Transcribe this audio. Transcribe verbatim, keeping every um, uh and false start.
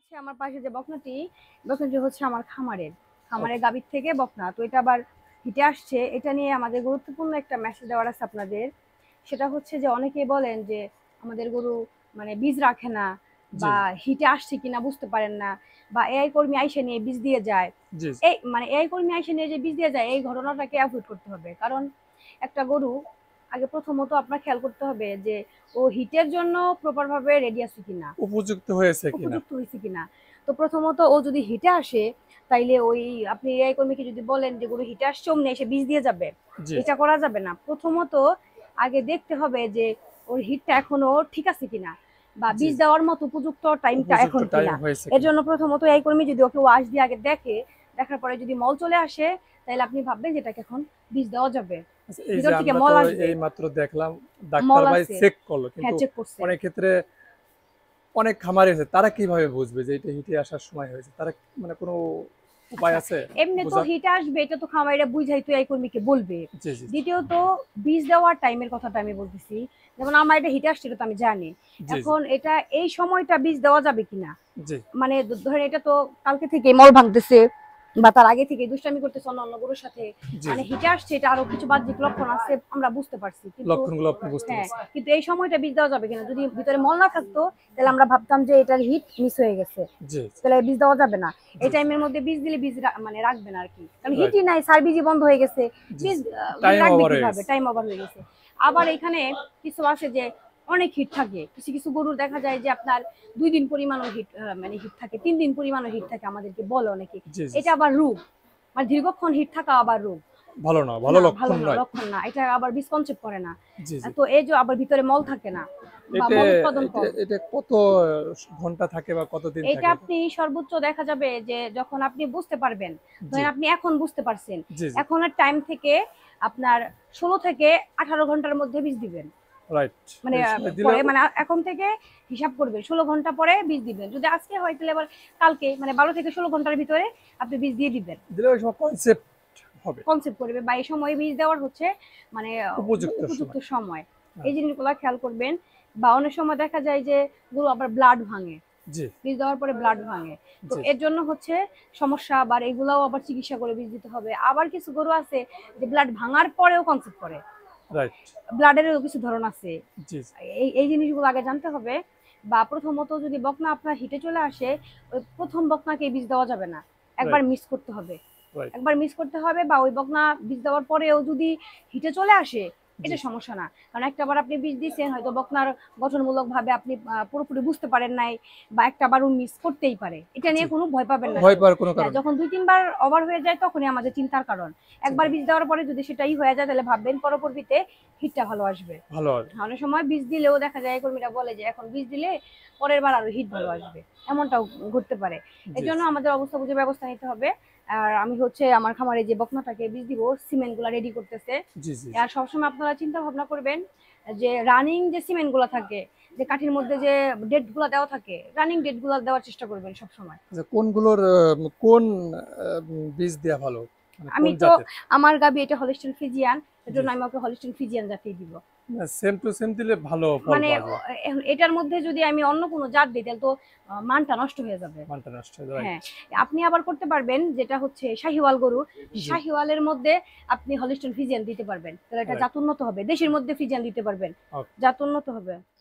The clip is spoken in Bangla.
হচ্ছে আমার পাশে যে বকনাটি, বকনাটি হচ্ছে আমার খামারের খামারের গাভীর থেকে বকনা। তো এটা আবার হিটে আসছে, এটা নিয়ে আমাদের গুরুত্বপূর্ণ একটা মেসেজ দেওয়ার আছে আপনাদের। সেটা হচ্ছে যে অনেকেই বলেন যে আমাদের গরু মানে বীজ রাখে না, জি, বা হিটে আসছে কিনা বুঝতে পারেন না, বা এআই কর্মী আইসে নিয়ে বীজ দিয়ে যায়। জি, এই মানে এআই কর্মী আইসে নিয়ে যে বীজ দিয়ে যায়, এই ঘটনাটাকে অ্যাভয়েড করতে হবে। কারণ একটা গরু আগে প্রথমত আপনার খেয়াল করতে হবে যে ও হিটের জন্য প্রপার ভাবে রেডি আছে কিনা, উপযুক্ত হয়েছে কিনা? উপযুক্ত হয়েছে কিনা। তো প্রথমত ও যদি হিটে আসে, তাইলে ওই আপনি এআই কর্মীকে যদি বলেন যে গরু হিটে আসছে অমনি এসে বীজ দিয়ে যাবে, জি, এটা করা যাবে না। প্রথমত আগে দেখতে হবে যে ওর হিটটা এখনো ঠিক আছে কিনা, বা জি, বীজ দেওয়ার মতো উপযুক্ত টাইমটা উপযুক্ত এখন টাইম কিনা। হয়েছে এর কিনা? জন্য প্রথমত এআই কর্মী যদি ওকে ওয়াশ দিয়ে আগে দেখে, দেখার পরে যদি মল চলে আসে, তাহলে আপনি ভাববেন যে এটাকে এখন বীজ দেওয়া যাবে। আচ্ছা, এই যে ভিতর থেকে আমরা তো মল আসবে। এই মাত্র দেখলাম ডাক্তার মল ভাই আছে, চেক করলো, হ্যাঁ কিন্তু চেক করছে। অনেক ক্ষেত্রে অনেক খামারি আছে, তারা কিভাবে বুঝবে যে এটা হিটে আসার সময় হয়েছে? তারা মানে কোনো উপায় আচ্ছা, আছে এমনি তো বোঝার? হিট আসবে, এটা তো খামারিরা বুঝাই তো এই কর্মীকে বলবে। জি, জি, দ্বিতীয়ত বীজ দেওয়ার টাইমের কথাটা আমি বলতেছি। যেমন আমার এটা হিট আসছে, এটা তো আমি জানি। জি, জি, এখন এটা এই সময়টা বীজ দেওয়া যাবে কিনা, জি, মানে দ- ধরেন এটা তো কালকে থেকে মল ভাঙতেছে, বা তার আগে থেকে দুষ্টামি করতেছে অন্য অন্য গরুর সাথে, জি, মানে জি, হিটে আসছে, এটা আরো কিছু বাহ্যিক লক্ষণ আছে আমরা বুঝতে পারছি, কিন্তু লক্ষণগুলো আপনি বুঝতে হ্যাঁ, পারছেন। কিন্তু এই সময়টা বীজ দেওয়া যাবে কিনা, যদি ভিতরে মল না থাকতো তাহলে আমরা ভাবতাম যে এটার হিট মিস হয়ে গেছে, জি, তাহলে বীজ দেওয়া যাবে না। এই জি, জি, টাইমের মধ্যে বীজ দিলে বীজ রা- মানে রাখবে না আর কি, কারণ রাইট, হিটই নাই, সার বীজই বন্ধ হয়ে গেছে। জি, বীজ জি, আহ, মানে টাইম রাখবে ওভার হয়ে কিভাবে, গেছে। টাইম ওভার হয়ে গেছে। আবার এখানে কিছু আছে যে অনেক হিট থাকে, কিছু কিছু গরুর দেখা যায় যে আপনার দুই দিন পরিমাণও হিট, মানে হিট থাকে, তিন দিন পরিমাণও হিট থাকে, আমাদেরকে বলে অনেকে। জি, জি, এটা আবার রোগ, মানে দীর্ঘক্ষণ হিট থাকা আবার রোগ। ভালো না, ভালো না, ভালো লক্ষণ না, নয়। লক্ষণ না, এটা আবার বীজ কনসেপ্ট করে না। জি, জি। আহ, তো এই যে আবার ভিতরে মল থাকে না, বা এটা মল উৎপাদন এটা কম। এটা কত ঘন্টা থাকে বা কতদিন এটা থাকে এটা? আপনি সর্বোচ্চ দেখা যাবে যে যখন আপনি বুঝতে পারবেন, জি, ধরেন আপনি এখন বুঝতে পারছেন, জি, জি, এখনের টাইম থেকে আপনার ষোলো থেকে আঠারো ঘন্টার মধ্যে বীজ দিবেন। রাইট। মানে এই আহ, সময় দিলে পরে মানে এখন থেকে হিসাব করবেন, ষোলো ঘন্টা পরে বীজ দিবেন। যদি আজকে হয় তাহলে আবার কালকে, মানে বারো থেকে ষোলো ঘন্টার ভিতরে আপনি বীজ দিয়ে দিবেন। দিলে ওই সময় কনসেপ্ট হবে। কনসেপ্ট করবে, বা এই সময় বীজ দেওয়ার হচ্ছে মানে আহ, উপযুক্ত উপযুক্ত সময়। সময়। হ্যাঁ, এই জিনিসগুলো খেয়াল করবেন। বা অনেক সময় দেখা যায় যে গরু আবার ব্লাড ভাঙে, জি, বীজ দেওয়ার পরে ব্লাড ভাঙে। তো জি, এর জন্য হচ্ছে সমস্যা, আবার এগুলাও আবার চিকিৎসা করে বীজ দিতে হবে। আবার কিছু গরু আছে যে ব্লাড ভাঙার পরেও কনসেপ্ট করে, রাইট। ব্লাডেরও কিছু ধরন আছে। জি, এই এই জিনিসগুলো আগে জানতে হবে। বা প্রথমত যদি বকনা আপনার হিটে চলে আসে, ওই প্রথম বকনাকে বীজ দেওয়া যাবে না, একবার রাইট, মিস করতে হবে। রাইট। একবার মিস করতে হবে, বা ওই বকনা বীজ দেওয়ার পরেও যদি হিটে চলে আসে, জি, এটা সমস্যা না। কারণ একটা বার আপনি বীজ দিয়েছেন, হয়তো বকনার গঠনমূলক ভাবে আপনি আহ, পুরোপুরি বুঝতে পারেন নাই, বা একটা বার মিস করতেই পারে, এটা জি। নিয়ে কোনো ভয় পাবেন না ভয় কেউ। পাওয়ার কোনো হ্যাঁ, কারণ নেই। যখন দুই তিনবার ওভার হয়ে যায় তখনই আমাদের চিন্তার কারণ। একবার চিন্তা বীজ দেওয়ার পরে যদি সেটাই হয়ে যায়, তাহলে ভাববেন পরবর্তীতে হিটটা ভালো আসবে। ভালো হবে। অনেক সময় বীজ দিলেও দেখা যায় কর্মীরা বলে যে এখন বীজ দিলে পরের বার আরো হিট ভালো আসবে, এমনটাও ঘটতে পারে। জি, এই জন্য আমাদের অবস্থা বুঝে ব্যবস্থা নিতে হবে। আর আমি হচ্ছে আমার খামারে যে বকনাটাকে বীজ দিব, সিমেন্ট গুলা রেডি করতেছে। জি, জি, জি। আর সবসময় আপনারা চিন্তা ভাবনা করবেন যে রানিং যে সিমেন্ট গুলা থাকে, যে কাঠির মধ্যে যে ডেট গুলা দেওয়া থাকে, রানিং ডেট গুলা দেওয়ার চেষ্টা করবেন সবসময়। আচ্ছা, কোনগুলোর আহ, কোন আহ, বীজ দেওয়া ভালো? মানে আমি কোন তো জাতের? আমার গাবি এটা হলিস্টিন ফিজিয়ান, এর জি, জন্য আমি ওকে হলিস্টিন ফিজিয়ান জাতেই দিব। সেম টু সেম দিলে ভালো ফল মানে পাওয়া যায়। এ- এটার মধ্যে যদি আমি অন্য কোনো জাত দিই, তাহলে তো আহ, মানটা নষ্ট হয়ে যাবে। মানটা নষ্ট হয়ে যায়, রাইট। হ্যাঁ, আপনি আবার করতে পারবেন যেটা হচ্ছে শাহিওয়াল গরু, জি, শাহিওয়ালের মধ্যে আপনি হলিস্টিন ফিজিয়ান দিতে পারবেন, তাহলে এটা রাইট। জাত উন্নত হবে। দেশের মধ্যে ফিজিয়ান দিতে পারবেন, ওকে। জাত উন্নত হবে।